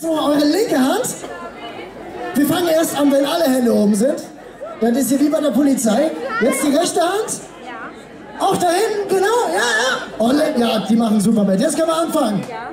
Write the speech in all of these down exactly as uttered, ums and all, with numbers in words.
So, eure linke Hand. Wir fangen erst an, wenn alle Hände oben sind. Dann ist hier wie bei der Polizei. Jetzt die rechte Hand. Ja. Auch da hinten, genau, ja, ja. Oh, ja, die machen super mit. Jetzt können wir anfangen. Ja.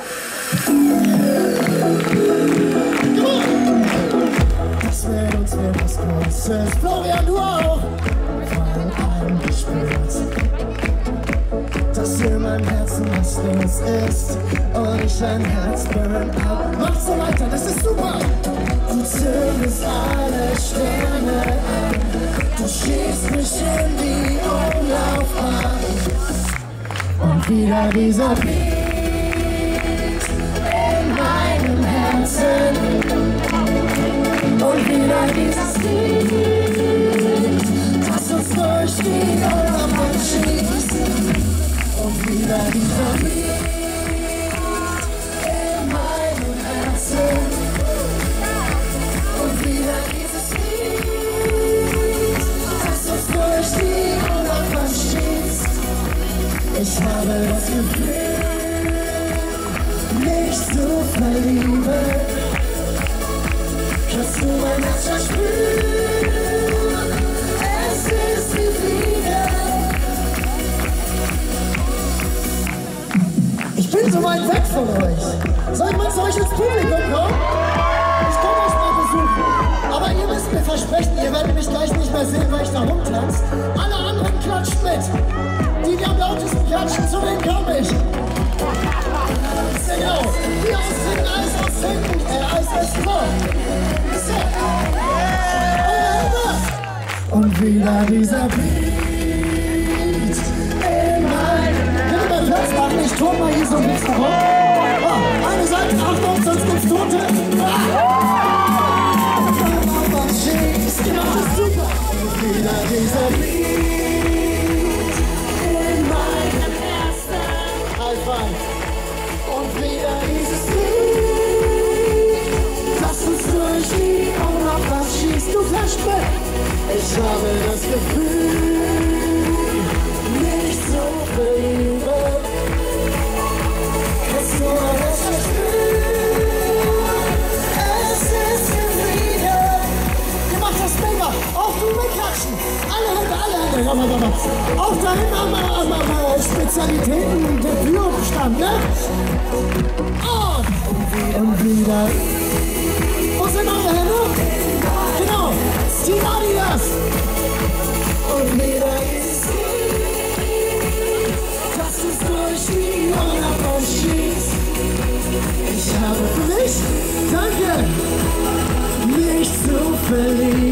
Das wird uns wird was Großes. Florian, du auch. Mal eingespielt. Dass in meinem Herzen was los ist und ich ein Herz burn out. Mach so weiter, das ist super! Du zündest alle Sterne an, du schießt mich in die Umlaufbahn. Und wieder dieser Beat in meinem Herzen. Und wieder dieses Lied, das uns durch die Umlaufbahn schießt. Und wieder dieser Beat in meinem Herzen. Und wieder dieses Lied, das uns durch die Umlaufbahn schießt. Ich habe das Gefühl, mich zu verlieben. Kannst du mein Herz verspüren? Es ist wie Fliegen. Ich bin so weit weg von euch. Soll ich mal zu euch ins Publikum kommen? Ich komme euch mal besuchen. Aber ihr müsst mir versprechen, ihr werdet mich gleich nicht mehr sehen, weil ich da rumtanze. Alle anderen klatschen mit. Die, die am lautesten klatschen, zu denen komme ich. Genau. Hier aus hinten, Eis aus hinten. Äh, Eis ist so. So. Und wieder dieser Beat in meinem Herzen. Bitte mal Platz machen, ich turn mal hier so ein bisschen rum. Oh, eine Seite, Achtung, sonst gibt's Tote. Genau, das ist super. Und wieder dieser Beat in meinem Herzen. High five. Und wieder dieses Lied, das uns durch die Umlaufbahn schießt. Du flasht mit. Ich habe das Gefühl, mich zu verlieben. Kannst du alles verspüren? Es ist Frieden. Ihr macht das mega. Auch du mitklatschen. Alle Hände, alle Hände. Ja, mal, mal. Auch da hinten haben wir, haben wir Spezialitäten der Bürobestand, ne? Und, und wieder. Wo sind eure Hände? Genau. Team Adidas. Und wieder ist das uns durch die Umlaufbahn schießt. Ich habe für mich, danke, mich zu verlieben.